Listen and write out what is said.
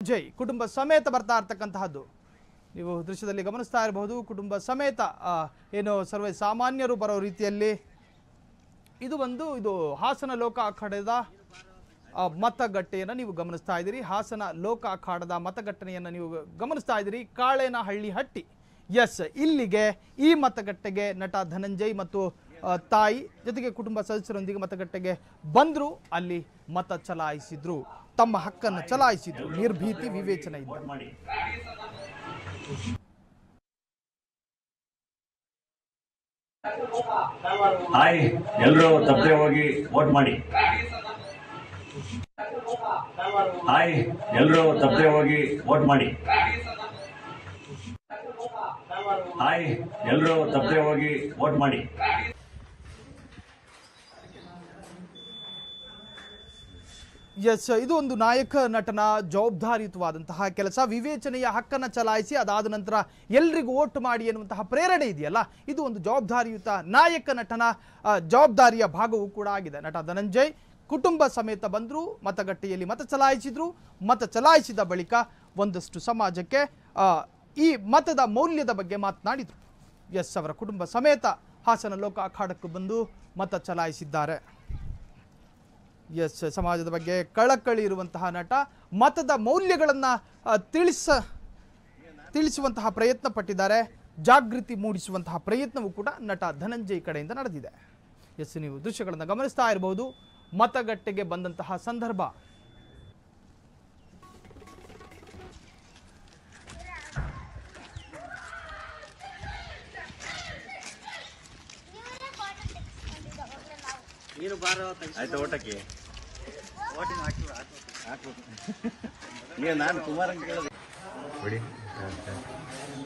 ಧನಂಜಯ್ ಕುಟುಂಬ ಸಮೇತ ಬರ್ತಾ ಇರ್ತಕ್ಕಂತಹದ್ದು ನೀವು ದೃಶ್ಯದಲ್ಲಿ ಗಮನಿಸ್ತಾ ಇರಬಹುದು. ಕುಟುಂಬ ಸಮೇತ ಏನು ಸರ್ವೇ ಸಾಮಾನ್ಯರು ಬರೋ ರೀತಿಯಲ್ಲಿ ಇದು ಹಾಸನ ಲೋಕ ಅಖಾಡದ ಮತಗಟ್ಟೆಯನ್ನು ನೀವು ಗಮನಿಸ್ತಾ ಇದ್ದೀರಿ. ಹಾಸನ ಲೋಕ ಅಖಾಡದ ಮತಗಟ್ಟೆಯನ್ನು ನೀವು ಗಮನಿಸ್ತಾ ಇದ್ದೀರಿ. ಕಾಳೇನಹಳ್ಳಿ ಹಟ್ಟಿ. ಎಸ್, ಇಲ್ಲಿಗೆ ಈ ಮತಗಟ್ಟೆಗೆ ನಟ ಧನಂಜಯ್ ಮತ್ತು ತಾಯಿ ಜೊತೆಗೆ ಕುಟುಂಬ ಸದಸ್ಯರೊಂದಿಗೆ ಮತಗಟ್ಟೆಗೆ ಬಂದ್ರು. ಅಲ್ಲಿ ಮತ ಚಲಾಯಿಸಿದ್ರು, ತಮ್ಮ ಹಕ್ಕನ್ನು ಚಲಾಯಿಸಿದ್ರು ನಿರ್ಭೀತಿ ವಿವೇಚನೆ ಇದ್ದ. ಹಾಯ್, ಎಲ್ಲರೂ ತಪ್ಪದೆ ಹೋಗಿ ವೋಟ್ ಮಾಡಿ. ಹಾಯ್, ಎಲ್ಲರೂ ತಪ್ಪದೆ ಹೋಗಿ ವೋಟ್ ಮಾಡಿ. ಹಾಯ್, ಎಲ್ಲರೂ ತಪ್ಪದೆ ಹೋಗಿ ವೋಟ್ ಮಾಡಿ. ಎಸ್, ಇದು ಒಂದು ನಾಯಕ ನಟನ ಜವಾಬ್ದಾರಿಯುತವಾದಂತಹ ಕೆಲಸ. ವಿವೇಚನೆಯ ಹಕ್ಕನ್ನು ಚಲಾಯಿಸಿ ಅದಾದ ನಂತರ ಎಲ್ರಿಗೂ ವೋಟ್ ಮಾಡಿ ಎನ್ನುವಂತಹ ಪ್ರೇರಣೆ ಇದೆಯಲ್ಲ, ಇದು ಒಂದು ಜವಾಬ್ದಾರಿಯುತ ನಾಯಕ ನಟನ ಜವಾಬ್ದಾರಿಯ ಭಾಗವೂ ಕೂಡ ಆಗಿದೆ. ನಟ ಧನಂಜಯ್ ಕುಟುಂಬ ಸಮೇತ ಬಂದರು, ಮತಗಟ್ಟೆಯಲ್ಲಿ ಮತ ಚಲಾಯಿಸಿದ್ರು. ಮತ ಚಲಾಯಿಸಿದ ಬಳಿಕ ಒಂದಷ್ಟು ಸಮಾಜಕ್ಕೆ ಈ ಮತದ ಮೌಲ್ಯದ ಬಗ್ಗೆ ಮಾತನಾಡಿದರು. ಎಸ್, ಅವರ ಕುಟುಂಬ ಸಮೇತ ಹಾಸನ ಲೋಕ ಅಖಾಡಕ್ಕೂ ಬಂದು ಮತ ಚಲಾಯಿಸಿದ್ದಾರೆ. ಎಸ್, ಸಮಾಜದ ಬಗ್ಗೆ ಕಳಕಳಿ ಇರುವಂತಹ ನಟ ಮತದ ಮೌಲ್ಯಗಳನ್ನು ತಿಳಿಸುವಂತಹ ಪ್ರಯತ್ನ ಪಟ್ಟಿದ್ದಾರೆ. ಜಾಗೃತಿ ಮೂಡಿಸುವಂತಹ ಪ್ರಯತ್ನವೂ ಕೂಡ ನಟ ಧನಂಜಯ್ ಕಡೆಯಿಂದ ನಡೆದಿದೆ. ಎಸ್, ನೀವು ದೃಶ್ಯಗಳನ್ನು ಗಮನಿಸ್ತಾ ಇರಬಹುದು. ಮತಗಟ್ಟೆಗೆ ಬಂದಂತಹ ಸಂದರ್ಭ. ಆಯ್ತು, ಓಟಕ್ಕೆ ನಾನು ಕುಮಾರ್ ಕೇಳಿದೆ.